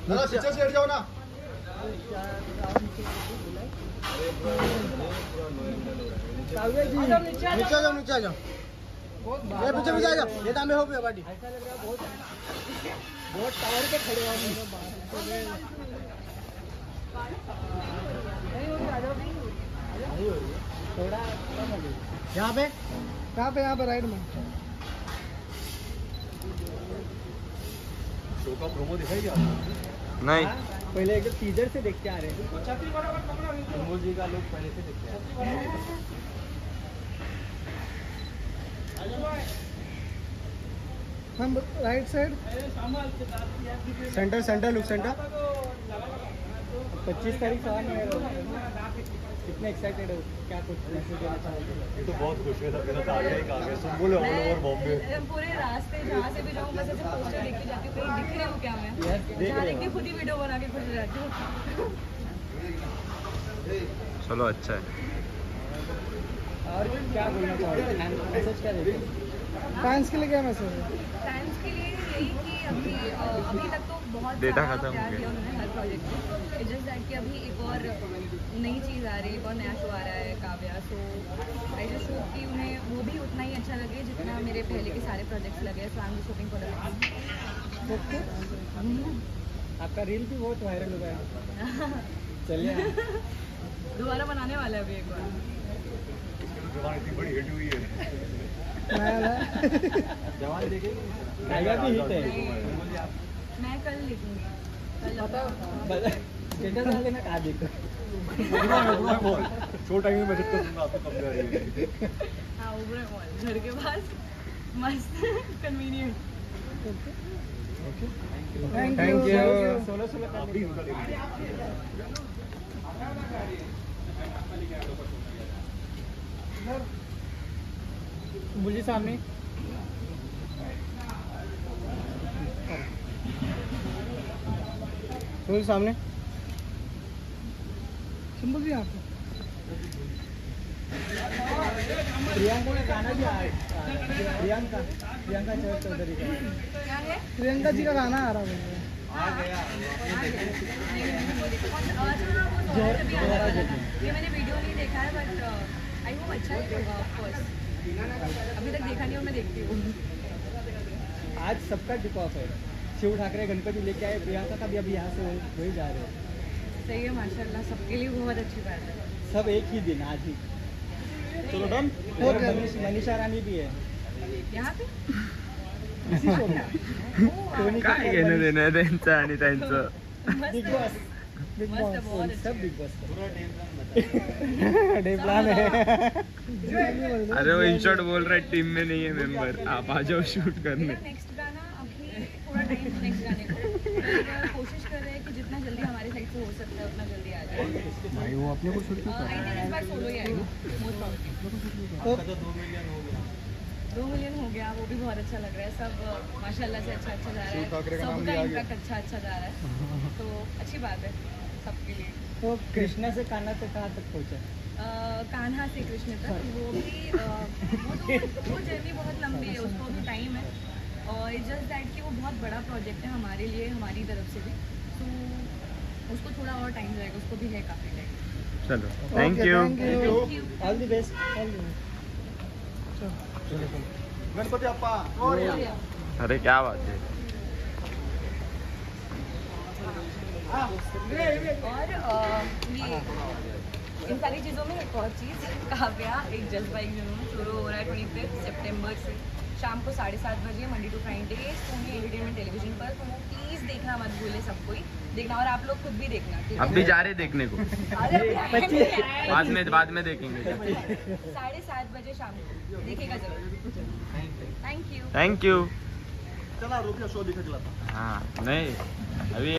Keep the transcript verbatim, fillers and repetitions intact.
पीछे से हट जाओ ना। नीचे आ जाओ, नीचे आ जाओ, ये पीछे पीछे आ जाओ। ये दामे हो गया पार्टी। ऐसा लग रहा है बहुत बहुत टावर पे खड़े हो। थोड़ा यहाँ पे, कहाँ पे? यहाँ पे राइट में। शो का प्रोमो दिखाई क्या? नहीं, पहले एक टीजर से देख के आ रहे हैं। जी का लोग पहले से देख के आ रहे हैं। हम right side, centre centre look centre. पच्चीस तारीख से आने वाला है। कितने एक्साइटेड हो? क्या कुछ मैसेज देना चाहोगे? ये तो बहुत खुश है, सब मेरा आगे ही आगे सुन बोले ऑल ओवर बॉम्बे। पूरे रास्ते जहाँ से भी जाऊँ बस ऐसे पोस्टर देख के जाती हूँ, कहीं दिख रहे हो क्या? मैं जहाँ देखती खुद ही वीडियो बना के खुश रहती हूँ। चलो अच्छा है। और क्या बोलना चाहोगे? मैसेज क्या देते? फैंस के लिए क्या मैसेज है? फैंस के लिए यही कि अभी अभी तक तो बहुत डेटा खत्म हो गया उन्होंने हर प्रोजेक्ट में। इट्स जस्ट दैट कि अभी एक और नई चीज़ आ रही है, एक और नया शो आ रहा है Kavya. So I just hope कि उन्हें वो भी उतना ही अच्छा लगे जितना मेरे पहले के सारे प्रोजेक्ट्स लगे। So I am just hoping for the best. आपका रील भी बहुत वायरल हुआ है। चलिए दोबारा बनाने वाला है अभी एक बार। जवान इतनी बड़ी हिट हुई है। जवान देखेंगे भी हिट है। मैं कल लिखूंगी। कल डाल देना कहा देखो। शो टाइम में मैसेज कर दूंगा आपको कब जा रही है। हाँ उबरे मॉल घर के पास मस्त कन्वीनियंट। Okay thank you. सोलह सोलह मुझे सामने मुझे सामने सिंबल भी आपको। प्रियंका का गाना भी आ रहा है। प्रियंका प्रियंका चौधरी का क्या है? प्रियंका जी का गाना आ रहा है। आ गया ये मैंने वीडियो नहीं देखा है बट आई होप अच्छा लगेगा। ऑफ कोर्स अभी तक देखा नहीं और मैं देखती हूँ। आज सबका टिक ऑफ है। शिव ठाकरे गणपति लेके आए, प्रियंका का भी अभी यहाँ से वही जा रहे हैं। सही है माशाल्लाह, सबके लिए बहुत अच्छी बात है। सब एक ही दिन आज ही। चलो डन। और मनीषा रानी भी है यहाँ पे। काय घेणं देणं त्यांचं आणि त्यांचं। बिग बॉस बिग बॉस सब बिग बॉस डे प्लान है। अरे वो इन शॉर्ट बोल रहा है टीम में नहीं है मेंबर, आप आ जाओ शूट करने। नेक्स्ट गाना अभी थोड़ा टाइम नेक्स्ट गाने को कोशिश कर रहे हैं कि जितना जल्दी हमारी साइड से हो सकता है उतना जल्दी आ जाए। भाई वो अपने को शूट क्यों कर रहा है? इस बार सोलो ही आएगा मोस्ट प्रॉब्ली। दो मिलियन हो गया, वो भी बहुत अच्छा लग रहा है। सब माशाल्लाह से अच्छा अच्छा जा रहा है, सबका इम्पैक्ट अच्छा अच्छा जा रहा है, तो अच्छी बात है सबके लिए। तो कृष्णा से कान्हा तक कहाँ तक पहुँचा? कान्हा से कृष्ण तक वो भी वो तो वो जर्नी बहुत लंबी है, उसको भी टाइम है। और इट्स जस्ट दैट कि वो बहुत बड़ा प्रोजेक्ट है हमारे लिए, हमारी तरफ से भी, तो उसको थोड़ा और टाइम लगेगा, उसको भी है काफ़ी टाइम। चलो thank you, all the best. Ganpati अप्पा। अरे क्या बात है। और ये इन सारी चीज़ों में एक और चीज़, काव्या एक जज्बा एक जुनून शुरू हो रहा है ट्वेंटी फिफ्थ सेप्टेम्बर से शाम को साढ़े सात बजे Monday to Friday Sony Entertainment Television पर। तो वो प्लीज़ देखना मत भूले, सबको ही देखना और आप लोग खुद भी देखना। अब भी जा रहे देखने को? बाद में बाद में देखेंगे। साढ़े सात बजे शाम को देखेगा जरूर। Thank you thank you. चला रुकिए शो दिखा दिलाता। हाँ नहीं अभी